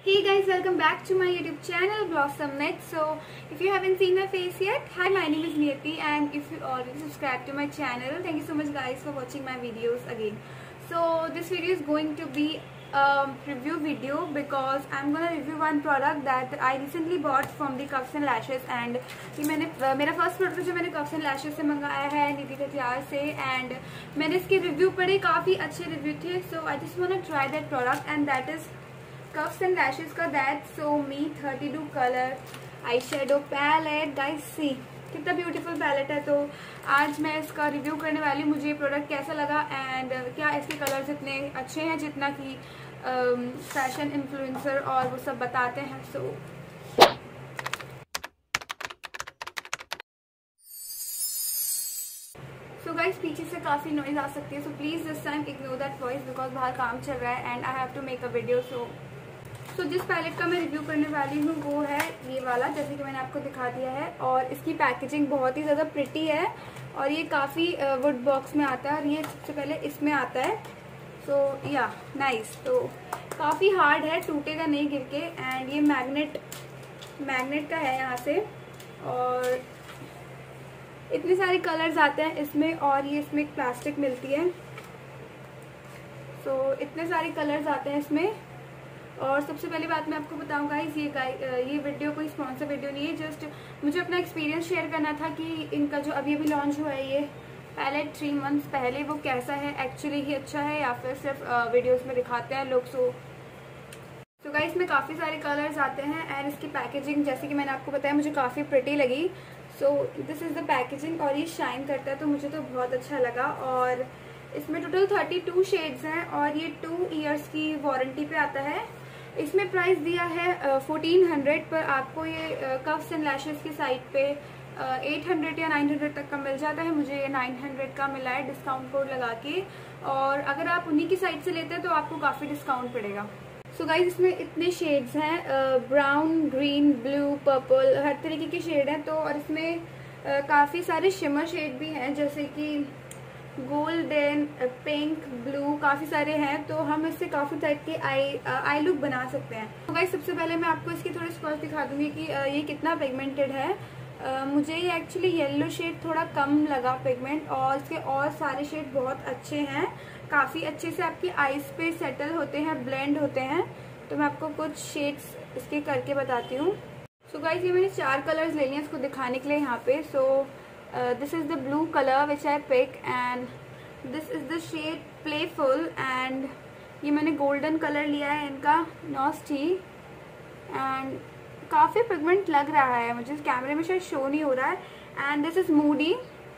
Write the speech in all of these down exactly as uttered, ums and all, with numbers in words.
Hey guys, welcome back to my YouTube channel Blossom Net. So if you haven't seen my face yet, hi, my name is Niyati, and if you already subscribed to my channel, thank you so much guys for watching my videos again. So this video is going to be a review video because I'm gonna review one product that I recently bought from the Cuffs and Lashes, and ये मैंने uh, मेरा first product जो मैंने Cuffs and Lashes से मंगाया है निधि कटियार से, and मैंने इसके रिव्यू पढ़े, काफ़ी अच्छे रिव्यू थे. So I just want to try that product and that is Cuffs and Lashes का That's So Me thirty two colour eye shadow palette. Guys see कितना ब्यूटीफुल पैलेट है. तो आज मैं इसका रिव्यू करने वाली हूँ, मुझे ये प्रोडक्ट कैसा लगा एंड क्या इसके कलर्स इतने अच्छे हैं जितना कि फैशन इन्फ्लुएंसर और वो सब बताते हैं. सो सो गाइस पीछे से काफ़ी नॉइज आ सकती है, so please this time ignore that voice because बाहर काम चल रहा है and I have to make a video. So so so, जिस पैलेट का मैं रिव्यू करने वाली हूँ वो है ये वाला, जैसे कि मैंने आपको दिखा दिया है. और इसकी पैकेजिंग बहुत ही ज़्यादा प्रिटी है और ये काफ़ी वुड बॉक्स में आता है और ये सबसे पहले इसमें आता है. सो या नाइस. तो काफ़ी हार्ड है, टूटेगा नहीं गिर के. एंड ये मैग्नेट मैग्नेट का है यहाँ से, और इतने सारे कलर्स आते हैं इसमें, और ये इसमें एक प्लास्टिक मिलती है. सो so, इतने सारे कलर्स आते हैं इसमें. और सबसे पहली बात मैं आपको बताऊँ गाइस, ये गाइ ये वीडियो कोई स्पॉन्सर वीडियो नहीं है, जस्ट मुझे अपना एक्सपीरियंस शेयर करना था कि इनका जो अभी अभी लॉन्च हुआ है ये पैलेट थ्री मंथ्स पहले, वो कैसा है, एक्चुअली ही अच्छा है या फिर सिर्फ वीडियोस में दिखाते हैं लोग. सो तो गाइस इसमें काफ़ी सारे कलर्स आते हैं एंड इसकी पैकेजिंग जैसे कि मैंने आपको बताया मुझे काफ़ी प्रिटी लगी. So this is the packaging और ये शाइन करता है तो मुझे तो बहुत अच्छा लगा. और इसमें टोटल थर्टी टू शेड्स हैं और ये टू ईयर्स की वारंटी पे आता है. इसमें प्राइस दिया है फोर्टीन हंड्रेड, पर आपको ये कफ्स एंड लैशेस की साइट पे एट हंड्रेड या नाइन हंड्रेड तक का मिल जाता है. मुझे ये नाइन हंड्रेड का मिला है डिस्काउंट कोड लगा के, और अगर आप उन्हीं की साइट से लेते हैं तो आपको काफ़ी डिस्काउंट पड़ेगा. सो so गाइज इसमें इतने शेड्स हैं, ब्राउन, ग्रीन, ब्लू, पर्पल, हर तरीके के शेड हैं. तो और इसमें uh, काफ़ी सारे शिमर शेड भी हैं जैसे कि गोल्डन, पिंक, ब्लू, काफ़ी सारे हैं. तो हम इससे काफ़ी टाइप के आई आई लुक बना सकते हैं. तो गाइस सबसे पहले मैं आपको इसकी थोड़ी स्पर्श दिखा दूंगी कि uh, ये कितना पिगमेंटेड है. uh, मुझे ये एक्चुअली येलो शेड थोड़ा कम लगा पिगमेंट, और इसके और सारे शेड बहुत अच्छे हैं, काफ़ी अच्छे से आपकी आईज पे सेटल होते हैं, ब्लेंड होते हैं. तो मैं आपको कुछ शेड्स इसके करके बताती हूँ. सो गाइस ये मैंने चार कलर्स ले लिए इसको दिखाने के लिए यहाँ पे. So this is the blue colour which I pick, and this is the shade playful, and ये मैंने गोल्डन कलर लिया है इनका नॉस्टी. एंड काफ़ी पिगमेंट लग रहा है मुझे, कैमरे में शायद शो नहीं हो रहा है. And this is moody,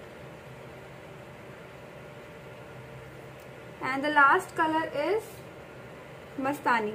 and the last colour is Mastani.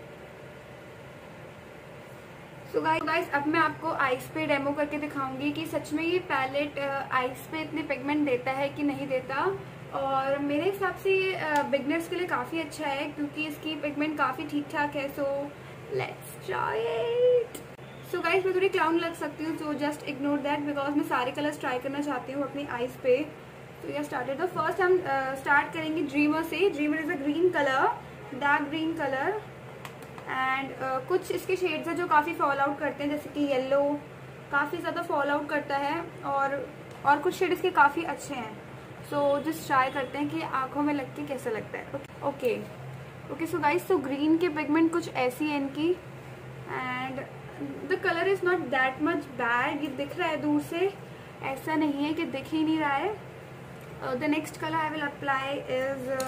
So guys अब मैं आपको आइस पे डेमो करके दिखाऊंगी कि सच में ये पैलेट आइस पे इतने पिगमेंट देता है कि नहीं देता. और मेरे हिसाब से ये बिगनर्स के लिए काफ़ी अच्छा है क्योंकि इसकी पिगमेंट काफ़ी ठीक ठाक है. So let's try it. So guys मैं थोड़ी क्लाउन लग सकती हूँ, so just ignore that because मैं सारे कलर्स ट्राई करना चाहती हूँ अपनी आइस पे. तो ये स्टार्टेड. तो फर्स्ट हम स्टार्ट करेंगे ड्रीमर से. Dreamer is a green colour, dark green colour. And uh, कुछ इसके शेड्स हैं जो काफ़ी फॉल आउट करते हैं, जैसे कि येलो काफ़ी ज़्यादा फॉल आउट करता है, और और कुछ शेड इसके काफ़ी अच्छे हैं. सो जस्ट ट्राई करते हैं कि आंखों में लग के कैसा लगता है. Okay okay so guys so green के पिगमेंट कुछ ऐसी है इनकी, and the colour is not that much bad. ये दिख रहा है दूर से, ऐसा नहीं है कि दिख ही नहीं रहा है. The next colour I will apply is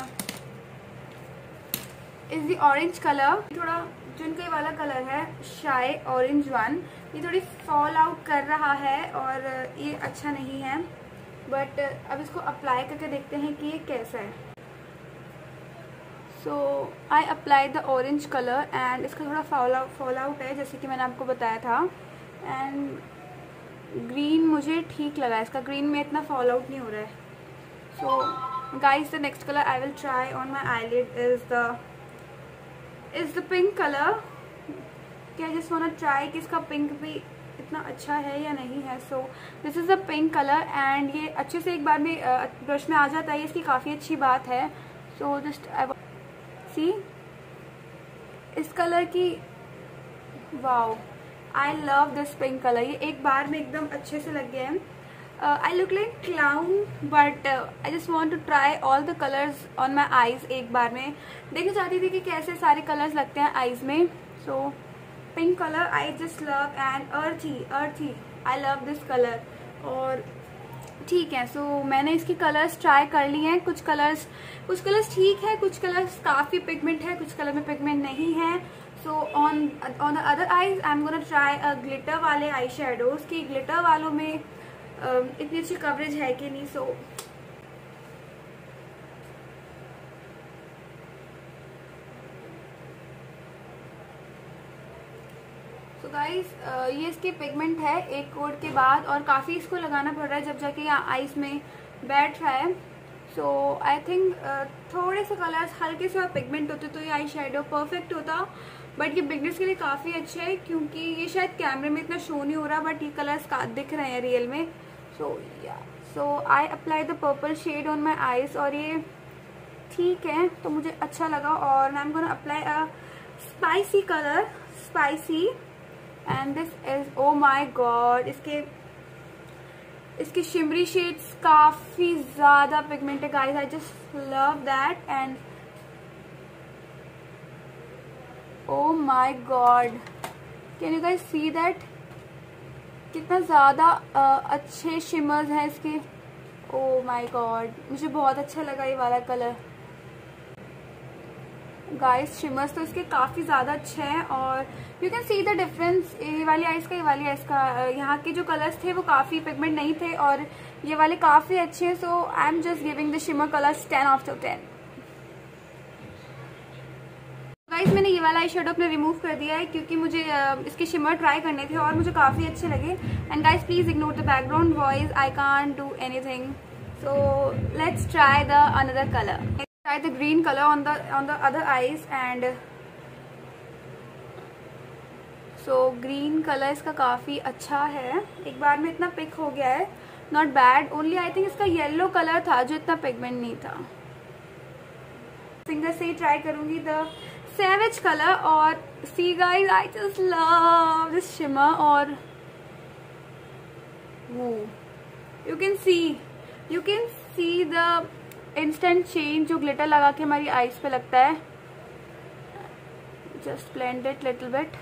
is the orange colour. थोड़ा जो इनका ये वाला कलर है शाई ऑरेंज वन, ये थोड़ी फॉल आउट कर रहा है और ये अच्छा नहीं है. बट अब इसको अप्लाई करके देखते हैं कि ये कैसा है. So I apply the orange colour and इसका थोड़ा फॉल आउट फॉल आउट है जैसे कि मैंने आपको बताया था. एंड ग्रीन मुझे ठीक लगा, इसका ग्रीन में इतना फॉल आउट नहीं हो रहा है. So guys the next colour I will try on my eyelid is the is the pink colour. क्या जस्ट वांट टू ट्राई कि इसका पिंक भी इतना अच्छा है या नहीं है. So this is the pink colour, and ये अच्छे से एक बार में ब्रश में आ जाता है, इसकी काफ़ी अच्छी बात है. सो जस्ट आई सी इस कलर की wow, I love this pink colour. ये एक बार में एकदम अच्छे से लग गया है। I look like clown but I just want to try all the colours on my eyes. एक बार में देखना चाहती थी कि कैसे सारे कलर्स लगते हैं आईज में। So pink colour I just love and earthy earthy I love this colour. और ठीक है, सो so, मैंने इसकी कलर्स ट्राई कर लिए हैं। कुछ कलर्स कुछ कलर्स ठीक है, कुछ कलर्स काफ़ी पिगमेंट है, कुछ कलर में पिगमेंट नहीं है। So on on the other eyes I am gonna try a glitter वाले आई शेडोज की। ग्लिटर वालों में uh, इतनी अच्छी कवरेज है कि नहीं। सो so, तो गाइस uh, ये इसकी पिगमेंट है एक कोट के बाद, और काफ़ी इसको लगाना पड़ रहा है जब जाके यहाँ आईज में बैठ रहा है। सो आई थिंक थोड़े से कलर्स हल्के से और पिगमेंट होते तो ये आई शेडो परफेक्ट होता, बट ये बिगनर्स के लिए काफ़ी अच्छा है क्योंकि ये शायद कैमरे में इतना शो नहीं हो रहा, बट ये कलर्स का दिख रहे हैं रियल में। सो या so I apply the purple shade on my eyes, और ये ठीक है तो मुझे अच्छा लगा। और I am gonna apply a spicy colour, spicy, and this is oh my god, इसके इसके शिमरी शेड्स काफी ज्यादा पिगमेंट है guys. I just love that and oh my god, can you guys see that? कितना ज्यादा uh, अच्छे shimmers हैं इसके। ओ माई गॉड, मुझे बहुत अच्छा लगा ये वाला कलर गाइस। शिमर्स तो इसके काफ़ी ज़्यादा अच्छे हैं, और you can see the difference. ये वाली आइस का, ये वाली आइस का, यहाँ के जो कलर्स थे वो काफ़ी पिगमेंट नहीं थे, और ये वाले काफ़ी अच्छे हैं। So I am just giving the shimmer colours ten of to ten. Guys मैंने ये वाला आई शेडो अपने रिमूव कर दिया है क्योंकि मुझे uh, इसके शिमर ट्राई करने थे और मुझे काफ़ी अच्छे लगे। And guys please ignore the background voice, I can't do anything. So let's try the another colour. Try the green color on the on the other eyes, and so green color इसका काफ़ी अच्छा है। एक बार में इतना pick हो गया है, not bad। only I think इसका येलो कलर था जो इतना पिगमेंट नहीं था। फिंगर से ही ट्राई करूंगी द सैवेज कलर। और see guys, I just love this shimmer, और वो you can see you can see the instant change जो ग्लिटर लगा के हमारी आईज पे लगता है। Just blend it little bit.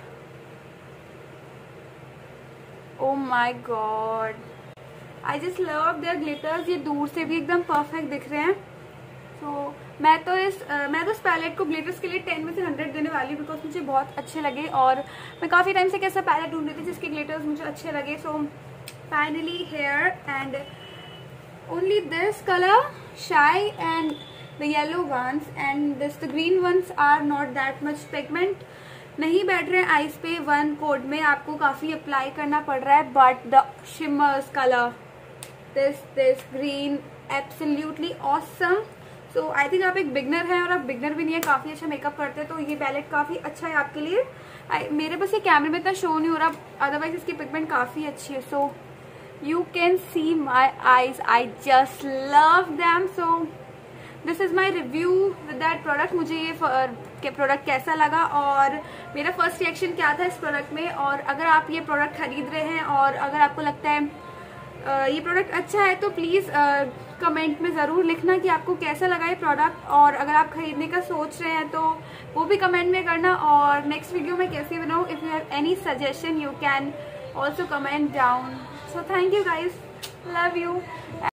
Oh my god, I just love their glitters. ये दूर से भी एकदम परफेक्ट दिख रहे हैं। सो so, मैं तो इस uh, मैं तो इस पैलेट को ग्लिटर्स के लिए टेन में से हंड्रेड देने वाली हूँ, बिकॉज मुझे बहुत अच्छे लगे, और मैं काफ़ी टाइम से कैसा पैलेट ढूंढ रही थी जिसके ग्लिटर्स मुझे अच्छे लगे। So finally here and only this color shy and the yellow ones and this the green ones are not that much pigment, नहीं बैठ रहे हैं आईज पे। वन कोड में आपको काफी अप्लाई करना पड़ रहा है, but the shimmers colour this this green absolutely awesome. So I think आप एक बिगनर हैं, और आप बिगनर भी नहीं है, काफी अच्छा मेकअप करते हैं, तो ये पैलेट काफी अच्छा है आपके लिए। I, मेरे पास ये कैमरे में इतना शो नहीं हो रहा, अदरवाइज इसकी पिगमेंट काफी अच्छी है। सो so, you can see my eyes, I just love them। so this is my review with that product। मुझे ये के प्रोडक्ट कैसा लगा और मेरा फर्स्ट रिएक्शन क्या था इस प्रोडक्ट में। और अगर आप ये प्रोडक्ट खरीद रहे हैं और अगर आपको लगता है ये प्रोडक्ट अच्छा है तो प्लीज़ कमेंट में ज़रूर लिखना कि आपको कैसा लगा ये प्रोडक्ट। और अगर आप खरीदने का सोच रहे हैं तो वो भी कमेंट में करना। और नेक्स्ट वीडियो में कैसे बनाऊँ, if you have any suggestion you can also comment down। So thank you guys, love you।